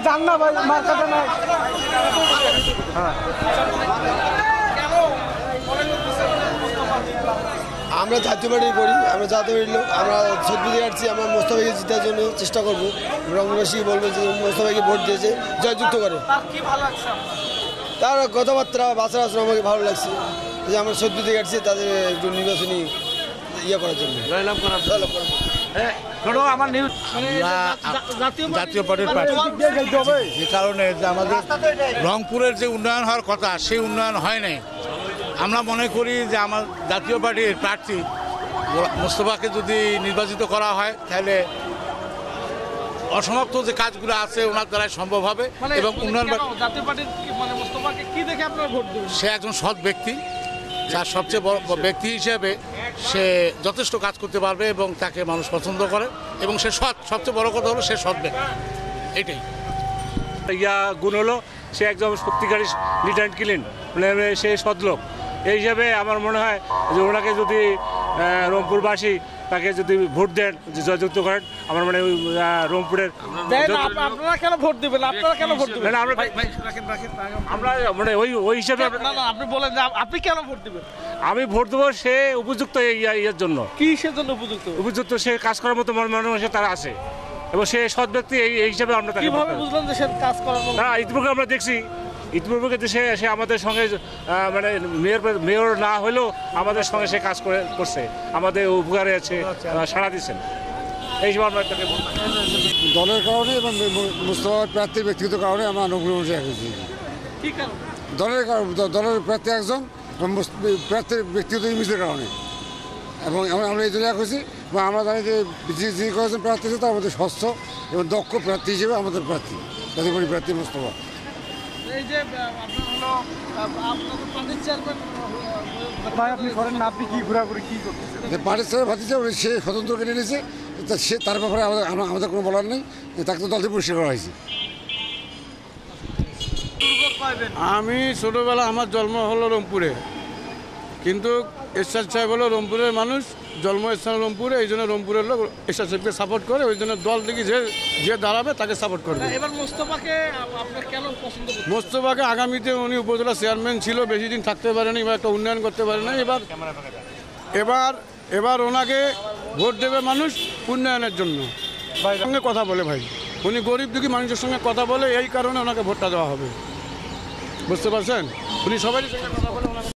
জান না ভাই মার্কেটে নাই। আমরা জাতীয় পার্টি করি, আমরা জাতীয় পার্টির লোক। আমরা সত্যি আসছি, আমরা মোস্তফাকে জিতার জন্য চেষ্টা করবো। রংবাসী বলবে যে মোস্তফাকে ভোট দিয়েছে, জয়যুক্ত করে। তার কথাবার্তা বাঁচার আসলে আমাকে ভালো লাগছে যে আমরা সত্যি থেকে আসছি তাদের একটু নির্বাচনী ইয়ে করার জন্য। আমার নিউজ জাতীয় পার্টির যে কারণে যে আমাদের রংপুরের যে উন্নয়ন হওয়ার কথা সেই উন্নয়ন হয় নাই। আমরা মনে করি যে আমার জাতীয় পার্টির প্রার্থী মোস্তফাকে যদি নির্বাচিত করা হয় তাহলে অসমাপ্ত যে কাজগুলো আছে ওনার দ্বারাই সম্ভব হবে এবং উন্নয়ন। জাতীয় পার্টির মানে মোস্তফাকে কি দেখে আপনারা ভোট দেবেন? সে একজন সৎ ব্যক্তি, যার সবচেয়ে বড় ব্যক্তি হিসেবে সে যথেষ্ট কাজ করতে পারবে এবং তাকে মানুষ পছন্দ করে এবং সে সৎ। সবচেয়ে বড় কথা হলো সে সৎ ব্যক্তি, এটাই গুণ হলো সে একজন সত্যিকারী নিট অ্যান্ড ক্লিন, মানে সে সৎলোক। এই হিসাবে আমার মনে হয় যে ওনাকে যদি রংপুরবাসী তাকে যদি ভোট দেন, জয়যুক্ত করেন, আমার মানে ওই রংপুরের আপনারা কেন ভোট দিবেন? আপনারা কেন ভোট দিবেন? আমরা মানে ওই হিসাবে আপনি বলেন যে আপনি কেন ভোট দিবেন? আমি ভোট দেবো সে উপযুক্ত ইয়ের জন্য। কি সেজন্য উপযুক্ত? উপযুক্ত সে কাজ করার মতো মানুষের তারা আছে এবং সে সৎ ব্যক্তি, এই হিসাবে আমরা কিভাবে বুঝলেন যে সে কাজ করার মতো? না, ইতিপূর্বে আমরা দেখছি, ইতিপূর্বে সে আমাদের সঙ্গে মানে মেয়র না হলেও আমাদের সঙ্গে সে কাজ করছে, আমাদের উপকারে আছে, সাড়া দিচ্ছেন। এই হিসাবে আমরা তাকে দলের কারণে এবং মোস্তফা প্রার্থীর ব্যক্তিগত কারণে আমরা অনুকূল রেখেছি। দলের প্রার্থী একজন প্রার্থীর ব্যক্তিগত ইমেজের কারণে এবং আমরা এই জন্য রেখেছি এবং আমরা জানি যে যিনি কয়েকজন প্রার্থী আছে তার মধ্যে স্বচ্ছ এবং দক্ষ প্রার্থী হিসেবে আমাদের প্রার্থী জাতীয় পার্টির প্রার্থী মোস্তফা। এই যে আপনার হলো আপনাদের পার্টির চেয়ারম্যান ভাই আপনি করেন না, আপনি কি ঘোরাঘুরি কি করতেছেন? পার্টির চেয়ারম্যান ভাতিজা সে স্বতন্ত্র কেটে নিয়েছে, সে তার ব্যাপারে আমাদের কোনো বলার নেই, তাকে তো দল থেকে পরিষ্কার করা হয়েছে। আমি ছোটোবেলা আমার জন্ম হলো রংপুরে, কিন্তু এরশাদ সাহেব হলো রংপুরের মানুষ, জন্মস্থান রংপুরে, এই জন্য রংপুরের লোক এরশাদ সাহেবকে সাপোর্ট করে, ওই জন্য দল থেকে যে দাঁড়াবে তাকে সাপোর্ট করবে। এবার মোস্তফাকে আপনার কেন পছন্দ করছেন? মোস্তফাকে আগামীতে উনি উপজেলা চেয়ারম্যান ছিল, বেশি দিন থাকতে পারেনি বা একটা উন্নয়ন করতে পারেনি। এবার ওনাকে ভোট দেবে মানুষ উন্নয়নের জন্য। ভাই সঙ্গে কথা বলে, ভাই উনি গরিব দুঃখী মানুষের সঙ্গে কথা বলে, এই কারণে ওনাকে ভোটটা দেওয়া হবে। বুঝতে পারছেন? উনি সবারই সঙ্গে কথা বলে।